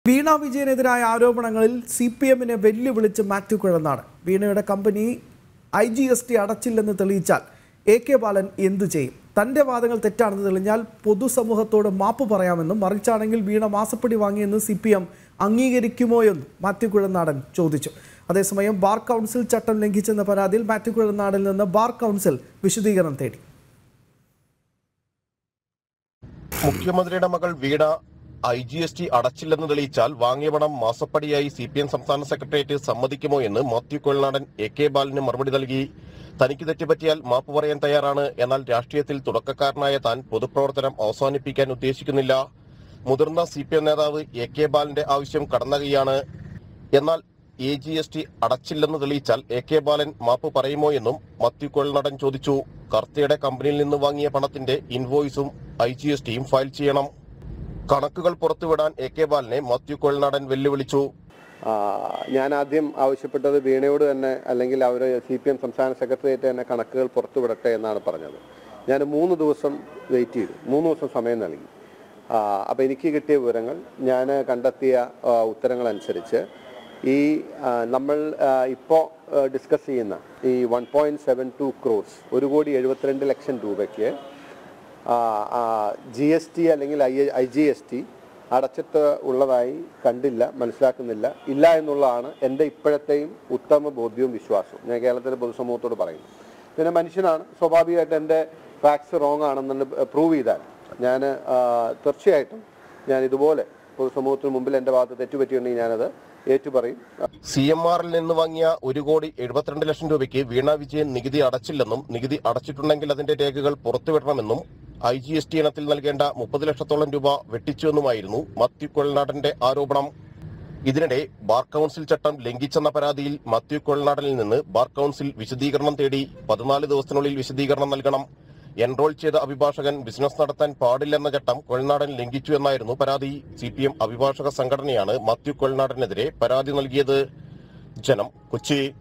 വീണ വിജയനെതിരായ ആരോപണങ്ങളിൽ സിപിഎമ്മിനെ വെല്ലുവിളിച്ച് മാത്യു കുഴൽനാടൻ. വീണയുടെ കമ്പനി IGST അടച്ചില്ലെന്ന് തെളിയിച്ചാൽ AK ബാലൻ എന്തു ചെയ്യും? തന്റെ വാദങ്ങൾ തെറ്റാണെന്ന് തെളിഞ്ഞാൽ പൊതുസമൂഹത്തോട് മാപ്പ് പറയാമെന്നും മറിച്ചാണെങ്കിൽ വീണ മാസപ്പടി വാങ്ങിയെന്ന് CPM അംഗീകരിക്കുമോയെന്നും മാത്യു കുഴൽനാടൻ ചോദിച്ചു. അതേസമയം ബാർ കൗൺസിൽ ചട്ടം ലംഘിച്ചെന്ന പരാതിയിൽ മാത്യു കുഴൽനാടനിൽ നിന്ന് ബാർ കൗൺസിൽ വിശദീകരണം തേടി. മുഖ്യമന്ത്രിയുടെ മകൾ വീണ IGST അടച്ചില്ലെന്ന് തെളിയിച്ചാൽ വാങ്ങിയ പണം മാസപ്പടിയായി CPM സംസ്ഥാന സെക്രട്ടേറിയറ്റ് സമ്മതിക്കുമോ എന്ന് മാത്യു കുഴൽനാടൻ AK ബാലന് മറുപടി നൽകി. തനിക്ക് തെറ്റുപറ്റിയാൽ മാപ്പ് പറയാൻ തയ്യാറാണ്, എന്നാൽ രാഷ്ട്രീയത്തിൽ തുടക്കക്കാരനായ താൻ പൊതുപ്രവർത്തനം അവസാനിപ്പിക്കാൻ ഉദ്ദേശിക്കുന്നില്ല. മുതിർന്ന CPM നേതാവ് AK ബാലന്റെ ആവശ്യം കടന്നകയാണ്. എന്നാൽ IGST അടച്ചില്ലെന്ന് തെളിയിച്ചാൽ AK ബാലൻ മാപ്പ് പറയുമോ എന്നും മാത്യു കുഴൽനാടൻ ചോദിച്ചു. കർത്തയുടെ കമ്പനിയിൽ നിന്ന് വാങ്ങിയ പണത്തിന്റെ ഇൻവോയ്സും IGSTയും ഫയൽ ചെയ്യണം. കണക്കുകൾ പുറത്തുവിടാൻ AK ബാലനെ മാത്യു കുഴൽനാടൻ വെല്ലുവിളിച്ചു. ഞാൻ ആദ്യം ആവശ്യപ്പെട്ടത് വീണയോട് തന്നെ, അല്ലെങ്കിൽ അവർ CPM സംസ്ഥാന സെക്രട്ടേറിയറ്റ് തന്നെ കണക്കുകൾ പുറത്തുവിടട്ടെ എന്നാണ് പറഞ്ഞത്. ഞാൻ 3 ദിവസം വെയിറ്റ് ചെയ്തു, 3 ദിവസം സമയം നൽകി. അപ്പോൾ എനിക്ക് കിട്ടിയ വിവരങ്ങൾ, ഞാൻ കണ്ടെത്തിയ ഉത്തരങ്ങളനുസരിച്ച് ഈ നമ്മൾ ഇപ്പോൾ ഡിസ്കസ് ചെയ്യുന്ന ഈ 1.72 crores 1,72 ലക്ഷം രൂപയ്ക്ക് GST അല്ലെങ്കിൽ IGST അടച്ചിട്ട് ഉള്ളതായി കണ്ടില്ല, മനസ്സിലാക്കുന്നില്ല, ഇല്ല എന്നുള്ളതാണ് എൻ്റെ ഇപ്പോഴത്തെയും ഉത്തമ ബോധ്യവും വിശ്വാസവും. ഞാൻ കേരളത്തിലെ പൊതുസമൂഹത്തോട് പറയുന്നു. പിന്നെ മനുഷ്യനാണ്, സ്വാഭാവികമായിട്ട് എൻ്റെ ഫാക്ട്സ് റോങ് ആണെന്ന് പ്രൂവ് ചെയ്താൽ ഞാൻ തീർച്ചയായിട്ടും ഞാൻ ഇതുപോലെ പൊതുസമൂഹത്തിന് മുമ്പിൽ എൻ്റെ ഭാഗത്ത് തെറ്റുപറ്റിയുണ്ടെങ്കിൽ ഞാനത് ഏറ്റുപറയും. CMRൽ നിന്ന് വാങ്ങിയ 1,72 ലക്ഷം രൂപയ്ക്ക് വീണ വിജയൻ നികുതി അടച്ചില്ലെന്നും നികുതി അടച്ചിട്ടുണ്ടെങ്കിൽ അതിന്റെ രേഖകൾ പുറത്തുവിടണമെന്നും IGST ഇനത്തിൽ നൽകേണ്ട 30 ലക്ഷത്തോളം രൂപ വെട്ടിച്ചുവെന്നുമായിരുന്നു മാത്യു കുഴൽനാടന്റെ ആരോപണം. ഇതിനിടെ ബാർ കൗൺസിൽ ചട്ടം ലംഘിച്ചെന്ന പരാതിയിൽ മാത്യു കുഴൽനാടനിൽ നിന്ന് ബാർ കൗൺസിൽ വിശദീകരണം തേടി. 14 ദിവസത്തിനുള്ളിൽ വിശദീകരണം നൽകണം. എൻറോൾ ചെയ്ത അഭിഭാഷകൻ ബിസിനസ് നടത്താൻ പാടില്ലെന്ന ചട്ടം കുഴൽനാടൻ ലംഘിച്ചു എന്നായിരുന്നു പരാതി. CPM അഭിഭാഷക സംഘടനയാണ് മാത്യു കുഴൽനാടനെതിരെ പരാതി നൽകിയത്. ജനം, കൊച്ചി.